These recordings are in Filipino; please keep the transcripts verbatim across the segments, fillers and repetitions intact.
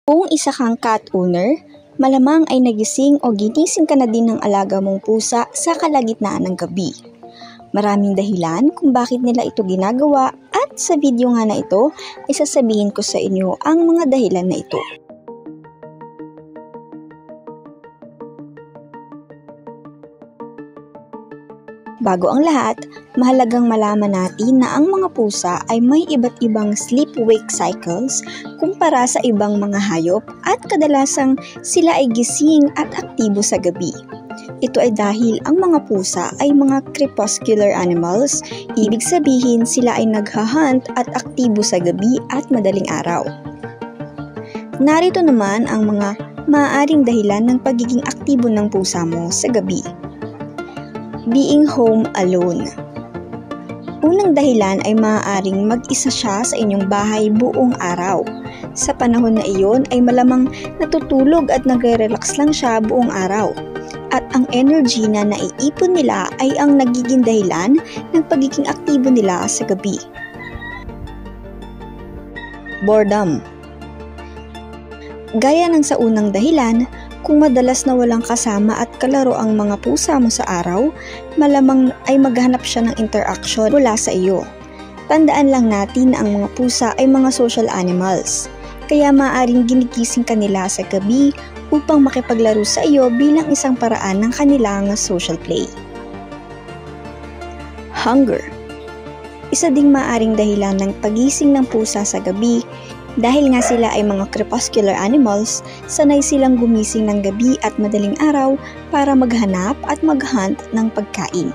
Kung isa kang cat owner, malamang ay nagising o ginising ka na din ng alaga mong pusa sa kalagitnaan ng gabi. Maraming dahilan kung bakit nila ito ginagawa at sa video nga na ito ay sasabihin ko sa inyo ang mga dahilan na ito. Bago ang lahat, mahalagang malaman natin na ang mga pusa ay may iba't ibang sleep-wake cycles kumpara sa ibang mga hayop at kadalasang sila ay gising at aktibo sa gabi. Ito ay dahil ang mga pusa ay mga crepuscular animals, ibig sabihin sila ay naghahunt at aktibo sa gabi at madaling araw. Narito naman ang mga maaaring dahilan ng pagiging aktibo ng pusa mo sa gabi. Being home alone. Unang dahilan ay maaaring mag-isa siya sa inyong bahay buong araw. Sa panahon na iyon ay malamang natutulog at nagre-relax lang siya buong araw. At ang energy na naiipon nila ay ang nagiging dahilan ng pagiging aktibo nila sa gabi. Boredom. Gaya ng sa unang dahilan, kung madalas na walang kasama at kalaro ang mga pusa mo sa araw, malamang ay maghanap siya ng interaction mula sa iyo. Tandaan lang natin na ang mga pusa ay mga social animals, kaya maaaring ginigising ka nila sa gabi upang makipaglaro sa iyo bilang isang paraan ng kanilang social play. Hunger. Isa ding maaaring dahilan ng pagising ng pusa sa gabi. Dahil nga sila ay mga crepuscular animals, sanay silang gumising ng gabi at madaling araw para maghanap at maghunt ng pagkain.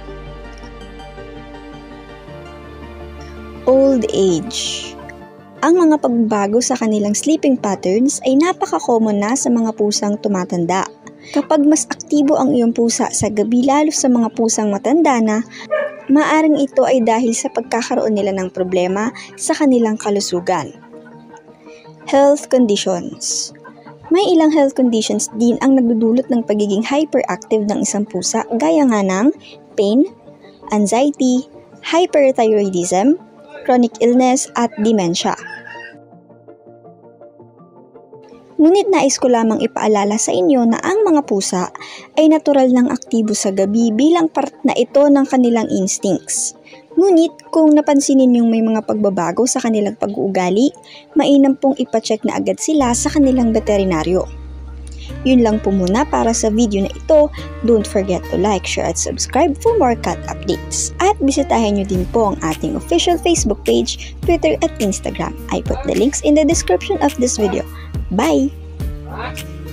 Old age. Ang mga pagbabago sa kanilang sleeping patterns ay napaka-common na sa mga pusang tumatanda. Kapag mas aktibo ang iyong pusa sa gabi lalo sa mga pusang matanda na, maaring ito ay dahil sa pagkakaroon nila ng problema sa kanilang kalusugan. Health conditions. May ilang health conditions din ang nagdudulot ng pagiging hyperactive ng isang pusa gaya nga ng pain, anxiety, hyperthyroidism, chronic illness at dementia. Ngunit nais ko lamang ipaalala sa inyo na ang mga pusa ay natural ng aktibo sa gabi bilang part na ito ng kanilang instincts. Ngunit kung napansin ninyong may mga pagbabago sa kanilang pag-uugali, mainam pong ipacheck na agad sila sa kanilang veterinaryo. Yun lang po muna para sa video na ito. Don't forget to like, share at subscribe for more cat updates. At bisitahin nyo din po ang ating official Facebook page, Twitter at Instagram. I put the links in the description of this video. Bye!